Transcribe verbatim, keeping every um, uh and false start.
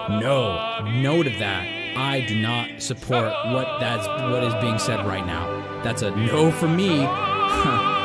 No, no to that. I do not support what that's what is being said right now. That's a no for me.